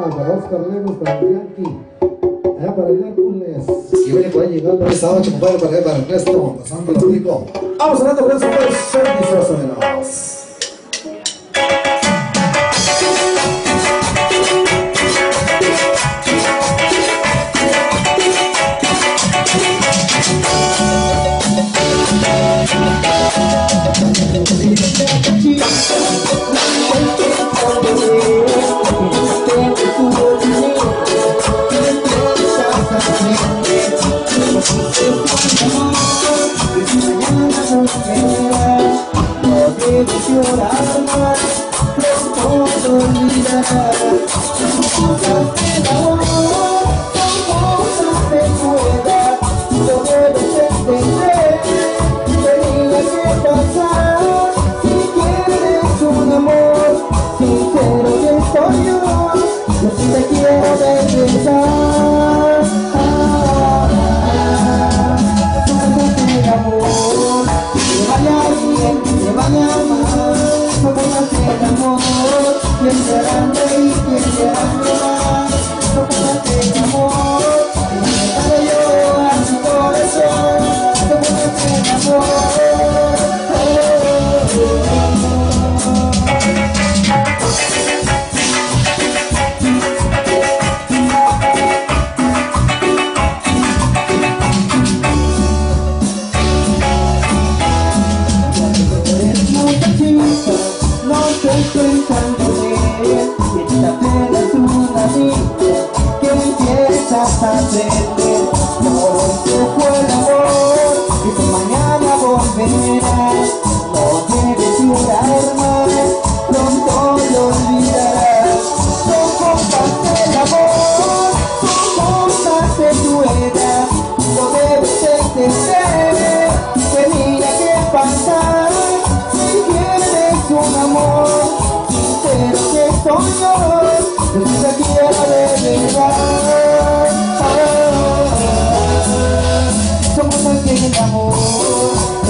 para Oscar Lemos, para Bianchi, allá para el Hércules, que viene por ahí llegando esta noche, compadre, para allá, para Ernesto, pasando lo rico. Vamos hablando con eso, pues, servicios menos. Llorar más, pronto olvidarás. Cosas del amor, son cosas de tu edad. Lo debes entender, tenía que pasar. Si quieres un amor sincero que soy yo, yo sí te quiero regresar. Cosas del amor, que vaya bien, que vaya mal. Como hacer amor, quien te hará reír, quien te hará llorar. Como hacer amor, que yo a tu corazón. Como hacer amor. Estoy pensando en ella, y esta apenas una niña que empiezas a aprender. No se fue el amor y tu mañana volverás. No debes llorar más, pronto lo olvidarás. No compartes el amor, son cosas de tu edad. No debes entender, tenía que pasar. Si quieres un amor sincero que soy yo te quiero de verdad. Somos aquel amor